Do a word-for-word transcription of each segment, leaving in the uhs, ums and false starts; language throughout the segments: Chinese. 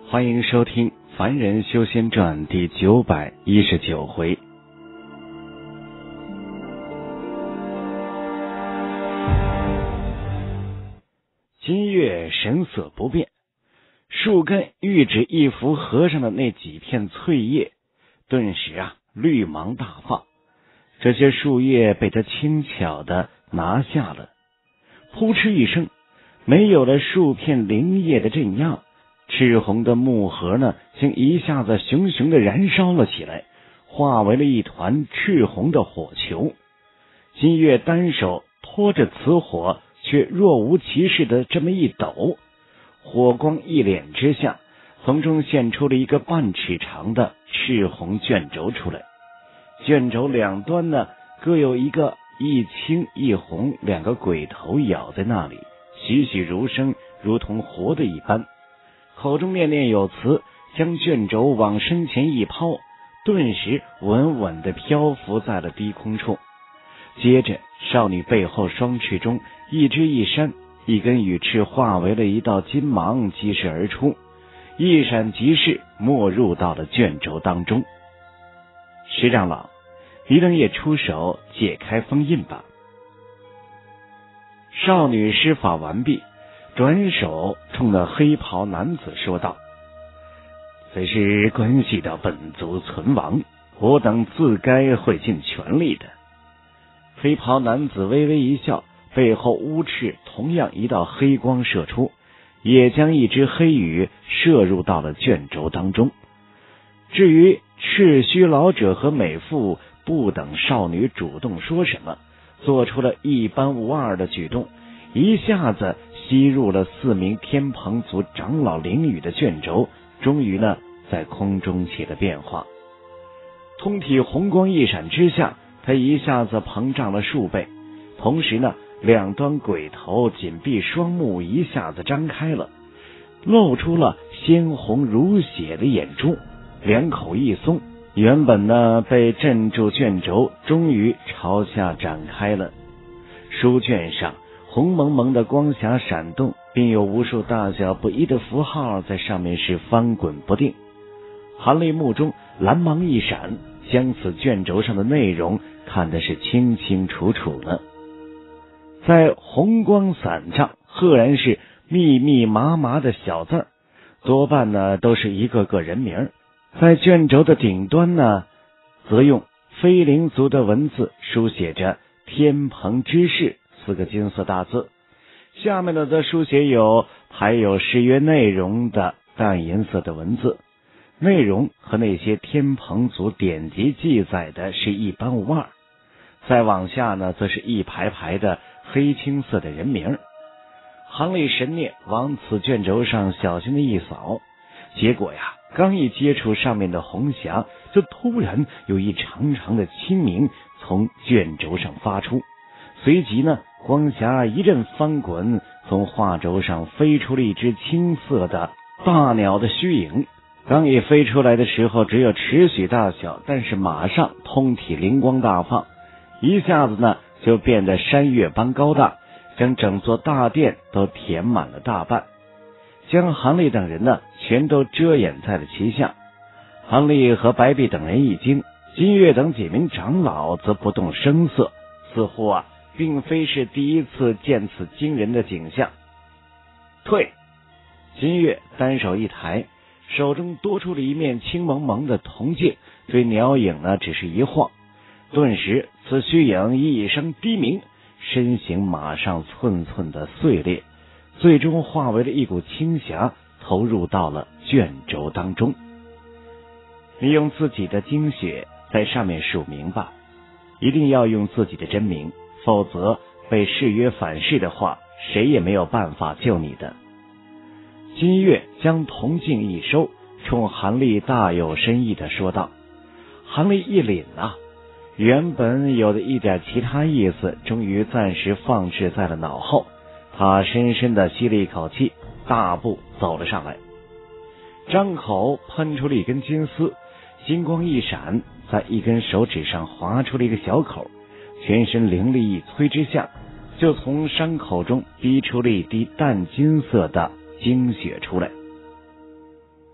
欢迎收听《凡人修仙传》第九百一十九回。金月神色不变，树根喻指一幅和尚的那几片翠叶，顿时啊绿芒大放。这些树叶被他轻巧地拿下了，扑哧一声，没有了数片灵叶的镇压，赤红的木盒呢，竟一下子熊熊地燃烧了起来，化为了一团赤红的火球。金月单手托着此火，却若无其事的这么一抖，火光一敛之下，从中现出了一个半尺长的赤红卷轴出来。卷轴两端呢，各有一个一青一红两个鬼头咬在那里，栩栩如生，如同活的一般。口中念念有词，将卷轴往身前一抛，顿时稳稳地漂浮在了低空处。接着少女背后双翅中一只一扇，一根羽翅化为了一道金芒激射而出，一闪即逝，没入到了卷轴当中。石长老，你等也出手解开封印吧。少女施法完毕，转手冲那黑袍男子说道：此事关系到本族存亡，我等自该会尽全力的。黑袍男子微微一笑，背后乌翅同样一道黑光射出，也将一只黑羽射入到了卷轴当中。至于赤须老者和美妇，不等少女主动说什么，做出了一般无二的举动，一下子吸入了四名天蓬族长老灵羽的卷轴，终于呢在空中起了变化。通体红光一闪之下，他一下子膨胀了数倍，同时呢两端鬼头紧闭双目一下子张开了，露出了鲜红如血的眼珠，两口一松，原本呢被镇住卷轴终于朝下展开了。书卷上红蒙蒙的光霞闪动，并有无数大小不一的符号在上面是翻滚不定。韩立目中蓝芒一闪，将此卷轴上的内容看的是清清楚楚了。在红光伞上赫然是密密麻麻的小字儿，多半呢都是一个个人名。在卷轴的顶端呢，则用非灵族的文字书写着天蓬之誓四个金色大字，下面呢则书写有还有誓约内容的淡银色的文字，内容和那些天蓬族典籍记载的是一般无二。再往下呢，则是一排排的黑青色的人名。韩立神念往此卷轴上小心的一扫，结果呀，刚一接触上面的红霞，就突然有一长长的清明从卷轴上发出，随即呢，光霞一阵翻滚，从画轴上飞出了一只青色的大鸟的虚影。刚一飞出来的时候只有尺许大小，但是马上通体灵光大放，一下子呢就变得山岳般高大，将整座大殿都填满了大半，将韩立等人呢全都遮掩在了其下。韩立和白璧等人一惊，金月等几名长老则不动声色，似乎啊并非是第一次见此惊人的景象。退！金月单手一抬，手中多出了一面青蒙蒙的铜镜，对鸟影呢只是一晃，顿时此虚影一声低鸣，身形马上寸寸的碎裂，最终化为了一股青霞，投入到了卷轴当中。你用自己的精血在上面署名吧，一定要用自己的真名，否则被誓约反噬的话，谁也没有办法救你的。金月将铜镜一收，冲韩立大有深意的说道。韩立一凛啊，原本有的一点其他意思终于暂时放置在了脑后，他深深的吸了一口气，大步走了上来，张口喷出了一根金丝，金光一闪，在一根手指上划出了一个小口，全身灵力一催之下，就从伤口中逼出了一滴淡金色的精血出来。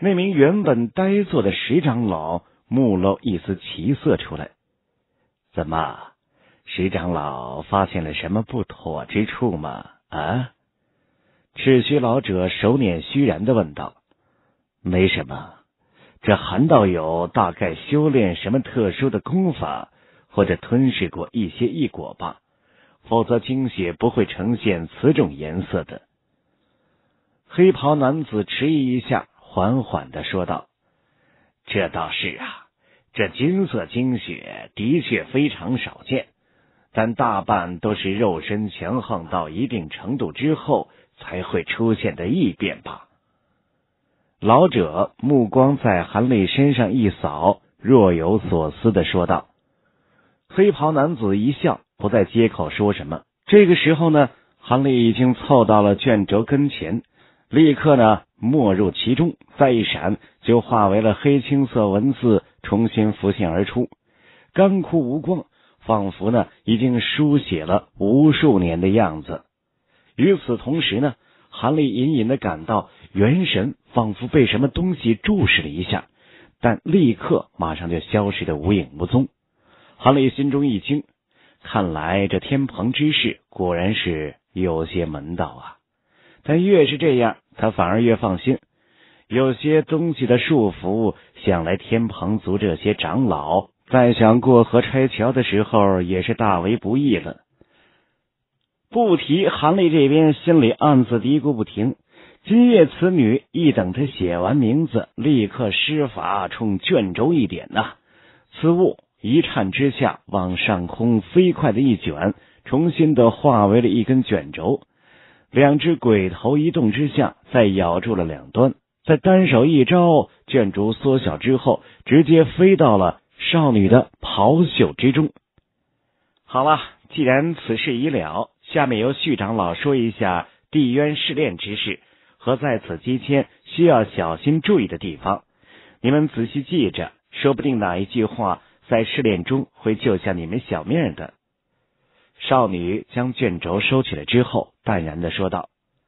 那名原本呆坐的石长老目露一丝奇色出来。怎么，石长老发现了什么不妥之处吗？啊？赤须老者手捻虚然地问道。没什么，这韩道友大概修炼什么特殊的功法，或者吞噬过一些异果吧，否则精血不会呈现此种颜色的。黑袍男子迟疑一下，缓缓地说道：这倒是啊，这金色精血的确非常少见，但大半都是肉身强横到一定程度之后才会出现的异变吧。老者目光在韩立身上一扫，若有所思地说道。黑袍男子一笑，不再接口说什么。这个时候呢，韩立已经凑到了卷轴跟前，立刻呢没入其中，再一闪就化为了黑青色文字，重新浮现而出，干枯无光，仿佛呢已经书写了无数年的样子。与此同时呢，韩立隐隐的感到元神仿佛被什么东西注视了一下，但立刻马上就消失得无影无踪。韩立心中一惊，看来这天蓬之事果然是有些门道啊。但越是这样，他反而越放心，有些东西的束缚，想来天蓬族这些长老在想过河拆桥的时候也是大为不易了。不提韩立这边心里暗自嘀咕不停，金月此女一等他写完名字，立刻施法冲卷轴一点呐、啊，此物一颤之下往上空飞快的一卷，重新的化为了一根卷轴。两只鬼头一动之下，再咬住了两端，再单手一招，卷轴缩小之后，直接飞到了少女的袍袖之中。好了，既然此事已了，下面由旭长老说一下地渊试炼之事和在此期间需要小心注意的地方，你们仔细记着，说不定哪一句话在试炼中会救下你们小命的。少女将卷轴收起来之后，淡然地说道：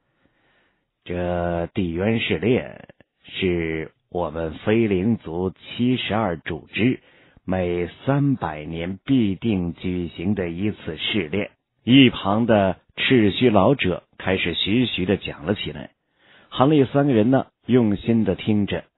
这地渊试炼是我们飞灵族七十二主之每三百年必定举行的一次试炼。一旁的赤须老者开始徐徐地讲了起来，韩立三个人呢用心地听着。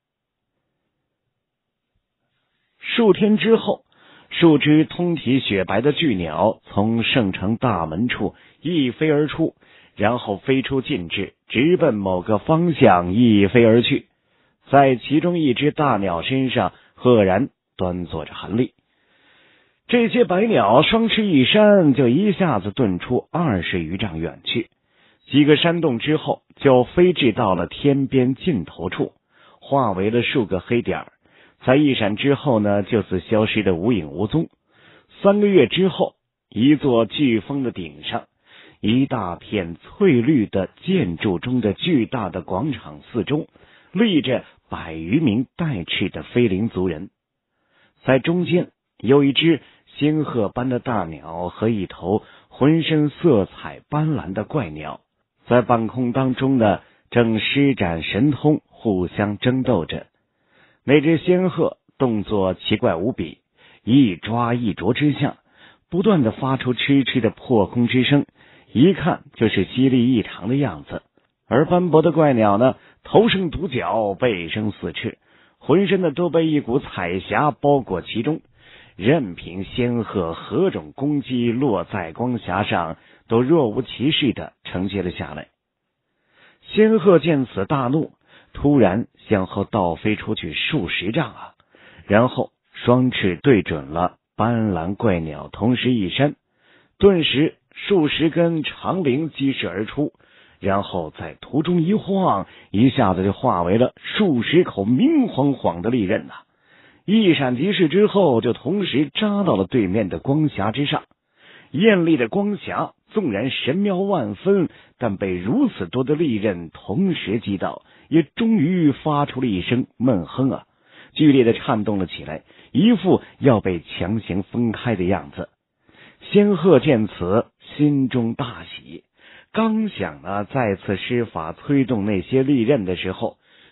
数天之后，数只通体雪白的巨鸟从圣城大门处一飞而出，然后飞出禁制，直奔某个方向一飞而去。在其中一只大鸟身上赫然端坐着韩立。这些白鸟双翅一扇，就一下子遁出二十余丈远去，几个山洞之后就飞至到了天边尽头处，化为了数个黑点儿。在一闪之后呢，就此消失的无影无踪。三个月之后，一座巨峰的顶上，一大片翠绿的建筑中的巨大的广场四周，立着百余名带翅的飞灵族人。在中间有一只仙鹤般的大鸟和一头浑身色彩斑斓的怪鸟，在半空当中呢，正施展神通，互相争斗着。那只仙鹤动作奇怪无比，一抓一啄之下，不断的发出嗤嗤的破空之声，一看就是犀利异常的样子。而斑驳的怪鸟呢，头生独角，背生四翅，浑身的都被一股彩霞包裹其中，任凭仙鹤何种攻击落在光霞上，都若无其事的承接了下来。仙鹤见此大怒，突然向后倒飞出去数十丈啊，然后双翅对准了斑斓怪鸟，同时一扇，顿时数十根长铃激射而出，然后在途中一晃，一下子就化为了数十口明晃晃的利刃呐、啊！一闪即逝之后，就同时扎到了对面的光霞之上。艳丽的光霞纵然神妙万分，但被如此多的利刃同时击到，也终于发出了一声闷哼啊，剧烈的颤动了起来，一副要被强行分开的样子。仙鹤见此，心中大喜，刚想呢再次施法催动那些利刃的时候，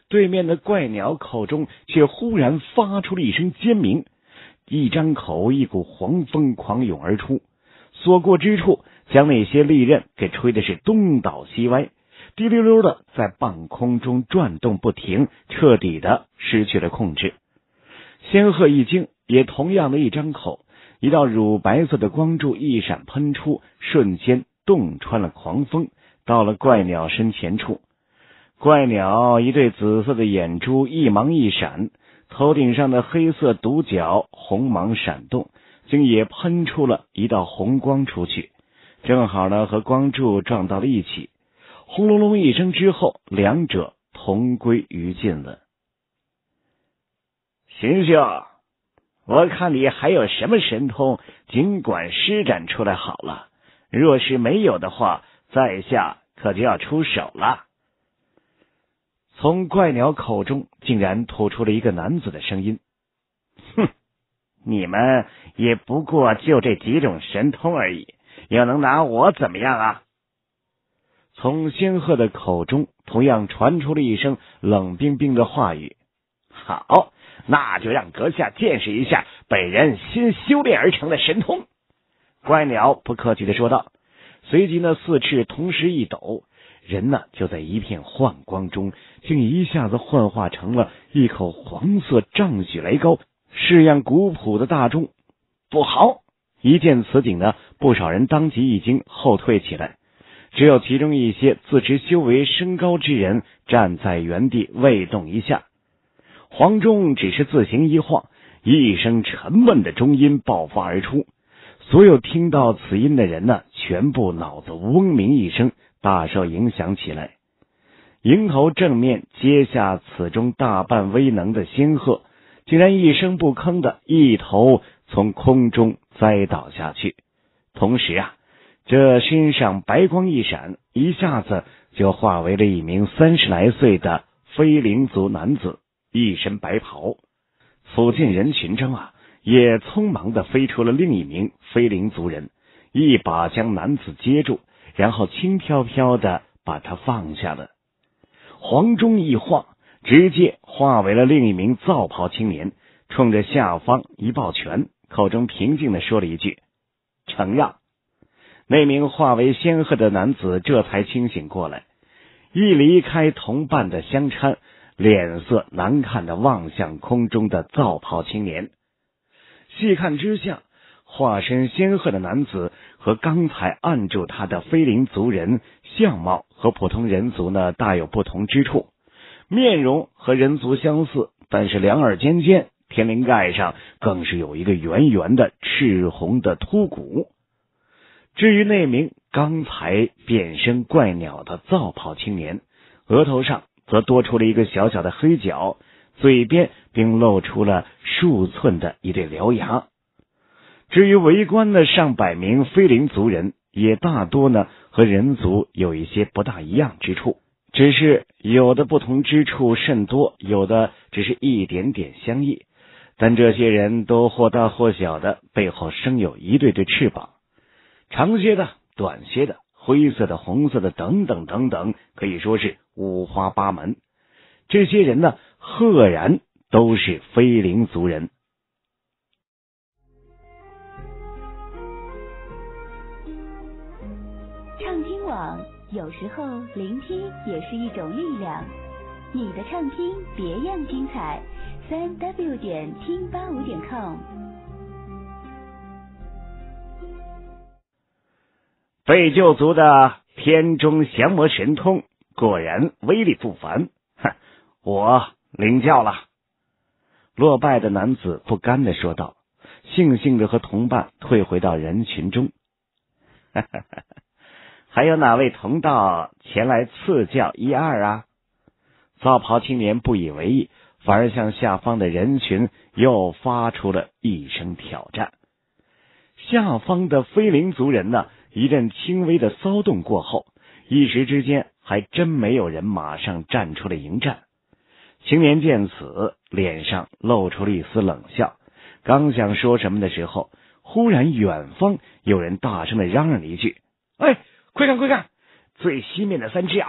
对面的怪鸟口中却忽然发出了一声尖鸣，一张口，一股黄风狂涌而出，所过之处将那些利刃给吹的是东倒西歪，滴溜溜的在半空中转动不停，彻底的失去了控制。仙鹤一惊，也同样的一张口，一道乳白色的光柱一闪喷出，瞬间洞穿了狂风，到了怪鸟身前处。怪鸟一对紫色的眼珠一芒一闪，头顶上的黑色独角红芒闪动，竟也喷出了一道红光出去，正好呢和光柱撞到了一起，轰隆隆一声之后，两者同归于尽了。秦兄，我看你还有什么神通，尽管施展出来好了，若是没有的话，在下可就要出手了。从怪鸟口中竟然吐出了一个男子的声音。哼，你们也不过就这几种神通而已，又能拿我怎么样啊？从仙鹤的口中同样传出了一声冷冰冰的话语。好，那就让阁下见识一下本人新修炼而成的神通。怪鸟不客气地说道，随即呢四翅同时一抖，人呢就在一片幻光中竟一下子幻化成了一口黄色丈许来高式样古朴的大钟。不好！一见此景呢，不少人当即一惊，后退起来，只有其中一些自持修为升高之人站在原地未动一下。黄钟只是自行一晃，一声沉闷的钟音爆发而出，所有听到此音的人呢，全部脑子嗡鸣一声，大受影响起来。迎头正面接下此中大半威能的仙鹤，竟然一声不吭的一头从空中栽倒下去，同时啊，这身上白光一闪，一下子就化为了一名三十来岁的非灵族男子，一身白袍。附近人群中啊，也匆忙的飞出了另一名非灵族人，一把将男子接住，然后轻飘飘的把他放下了。黄钟一晃，直接化为了另一名皂袍青年，冲着下方一抱拳，口中平静的说了一句：承让。那名化为仙鹤的男子这才清醒过来，一离开同伴的相搀，脸色难看的望向空中的皂袍青年。细看之下，化身仙鹤的男子和刚才按住他的非灵族人相貌和普通人族呢大有不同之处，面容和人族相似，但是两耳尖尖，天灵盖上更是有一个圆圆的赤红的秃骨。至于那名刚才变身怪鸟的皂袍青年，额头上则多出了一个小小的黑角，嘴边并露出了数寸的一对獠牙。至于围观的上百名非灵族人，也大多呢和人族有一些不大一样之处，只是有的不同之处甚多，有的只是一点点相异，但这些人都或大或小的背后生有一对对翅膀，长些的、短些的、灰色的、红色的等等等等，可以说是五花八门。这些人呢，赫然都是非灵族人。 畅听网，有时候聆听也是一种力量。你的畅听别样精彩，三 w 点听八五点 com。 被救族的天中降魔神通果然威力不凡，哼，我领教了。落败的男子不甘地说道，悻悻地和同伴退回到人群中。还有哪位同道前来赐教一二啊？皂袍青年不以为意，反而向下方的人群又发出了一声挑战。下方的非灵族人呢，一阵轻微的骚动过后，一时之间还真没有人马上站出来迎战。青年见此，脸上露出了一丝冷笑，刚想说什么的时候，忽然远方有人大声的嚷嚷了一句：哎，快看快看，最西面的三只啊，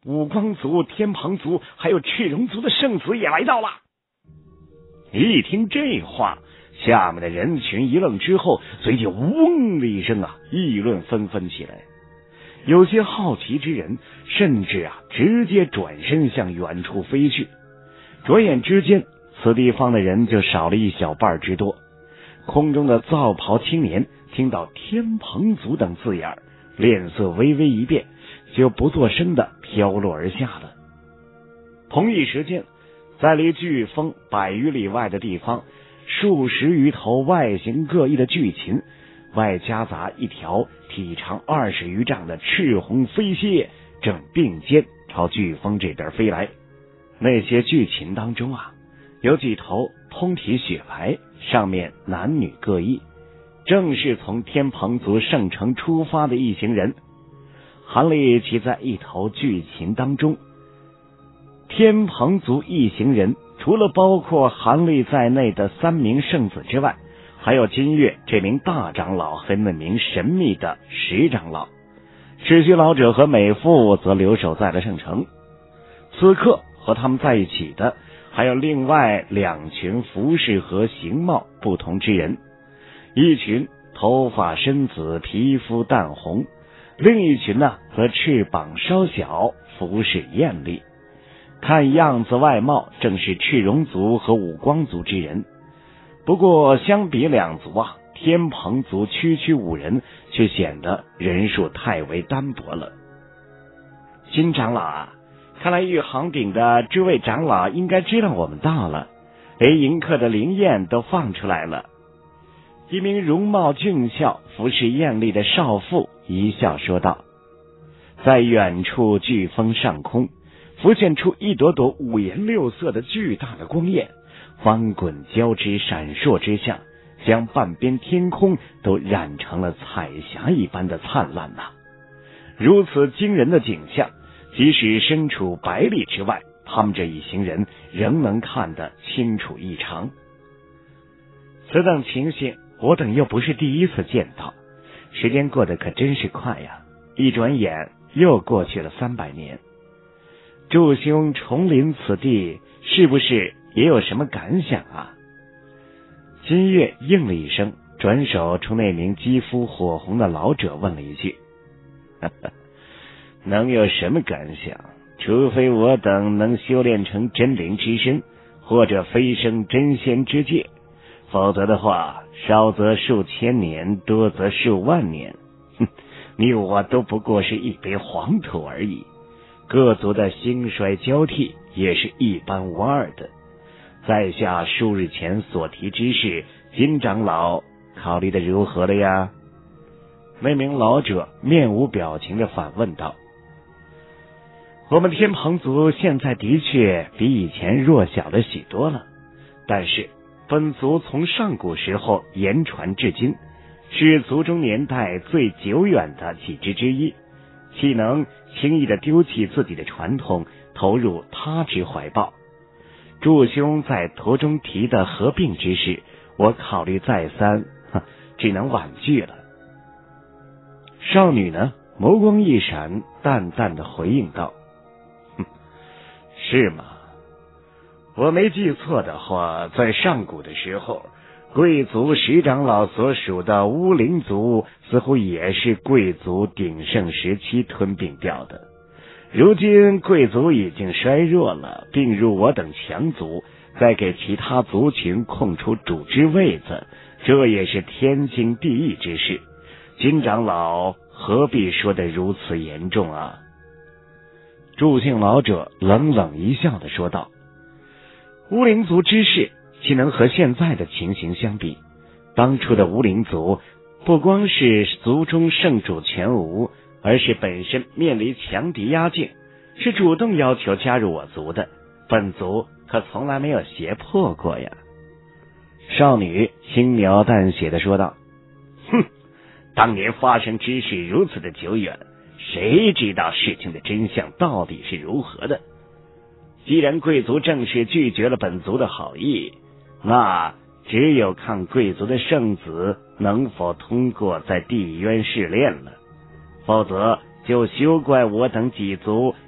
五光族、天蓬族还有赤荣族的圣子也来到了。一听这话，下面的人群一愣之后，随即嗡的一声啊，议论纷纷起来。有些好奇之人甚至啊直接转身向远处飞去。转眼之间，此地方的人就少了一小半之多。空中的皂袍青年听到天蓬族等字眼，脸色微微一变，就不作声的飘落而下了。同一时间，在离飓风百余里外的地方，数十余头外形各异的巨禽，外夹杂一条体长二十余丈的赤红飞蝎，正并肩朝飓风这边飞来。那些巨禽当中啊，有几头通体雪白，上面男女各异，正是从天蓬族圣城出发的一行人。韩立骑在一头巨禽当中。天蓬族一行人除了包括韩立在内的三名圣子之外，还有金月这名大长老和那名神秘的十长老。赤须老者和美妇则留守在了圣城。此刻和他们在一起的还有另外两群服饰和形貌不同之人，一群头发深紫，皮肤淡红，另一群呢则翅膀稍小，服饰艳丽，看样子外貌正是赤荣族和五光族之人。不过相比两族啊，天蓬族区区五人却显得人数太为单薄了。金长老啊，看来玉行顶的诸位长老应该知道我们到了，连迎客的灵宴都放出来了。一名容貌俊俏、服饰艳丽的少妇一笑说道。在远处飓风上空浮现出一朵朵五颜六色的巨大的光焰，翻滚交织，闪烁之下，将半边天空都染成了彩霞一般的灿烂呐、啊！如此惊人的景象，即使身处百里之外，他们这一行人仍能看得清楚异常。此等情形，我等又不是第一次见到，时间过得可真是快呀！一转眼又过去了三百年。祝兄重临此地，是不是也有什么感想啊？金月应了一声，转手冲那名肌肤火红的老者问了一句：呵呵，能有什么感想？除非我等能修炼成真灵之身，或者飞升真仙之界，否则的话，少则数千年，多则数万年，哼，你我都不过是一堆黄土而已。各族的兴衰交替也是一般无二的。在下数日前所提之事，金长老考虑的如何了呀？那名老者面无表情地反问道。我们天蓬族现在的确比以前弱小了许多了，但是本族从上古时候言传至今，是族中年代最久远的几支之一，岂能轻易的丢弃自己的传统，投入他之怀抱？祝兄在途中提的合并之事，我考虑再三，只能婉拒了。少女呢，眸光一闪，淡淡的回应道：哼，是吗？我没记错的话，在上古的时候，贵族十长老所属的巫灵族似乎也是贵族鼎盛时期吞并掉的。如今贵族已经衰弱了，并入我等强族，再给其他族群空出主之位子，这也是天经地义之事。金长老何必说得如此严重啊？祝姓老者冷冷一笑地说道：巫灵族之事岂能和现在的情形相比？当初的巫灵族不光是族中圣主全无，而是本身面临强敌压境，是主动要求加入我族的，本族可从来没有胁迫过呀。少女轻描淡写地说道：哼，当年发生之事如此的久远，谁知道事情的真相到底是如何的？既然贵族正式拒绝了本族的好意，那只有看贵族的圣子能否通过在地渊试炼了，否则就休怪我等几族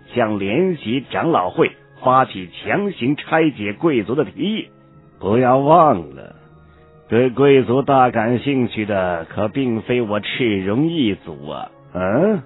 将联席长老会发起强行拆解贵族的提议。不要忘了，对贵族大感兴趣的可并非我赤荣一族啊！嗯，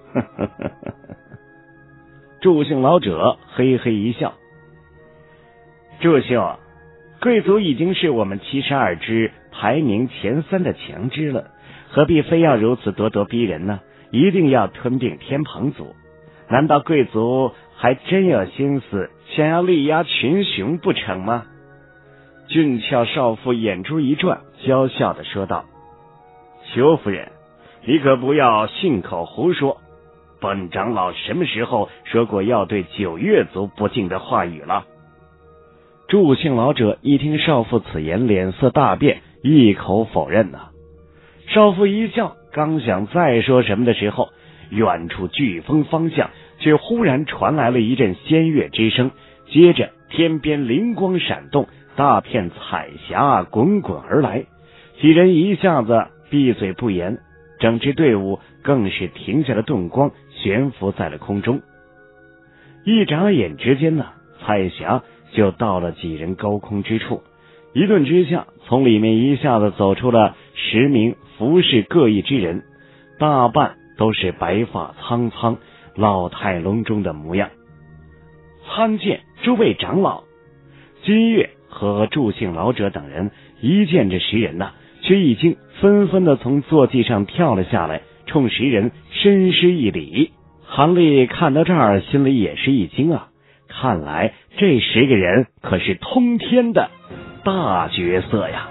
祝姓老者嘿嘿一笑。祝兄，贵族已经是我们七十二支排名前三的强支了，何必非要如此咄咄逼人呢？一定要吞并天蓬族？难道贵族还真有心思想要力压群雄不成吗？俊俏少妇眼珠一转，娇笑地说道：邱夫人，你可不要信口胡说，本长老什么时候说过要对九月族不敬的话语了？祝姓老者一听少妇此言，脸色大变，一口否认呐。少妇一笑，刚想再说什么的时候，远处飓风方向却忽然传来了一阵仙乐之声，接着天边灵光闪动，大片彩霞滚滚而来，几人一下子闭嘴不言，整支队伍更是停下了顿光，悬浮在了空中。一眨眼之间呢，彩霞就到了几人高空之处，一顿之下，从里面一下子走出了十名服饰各异之人，大半都是白发苍苍、老态龙钟的模样。参见诸位长老。金月和祝姓老者等人一见这十人呐、啊，却已经纷纷的从坐骑上跳了下来，冲十人深施一礼。韩立看到这儿，心里也是一惊啊，看来这十个人可是通天的大角色呀。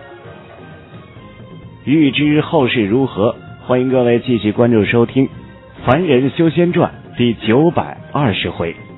欲知后事如何，欢迎各位继续关注收听《凡人修仙传》第九百二十回。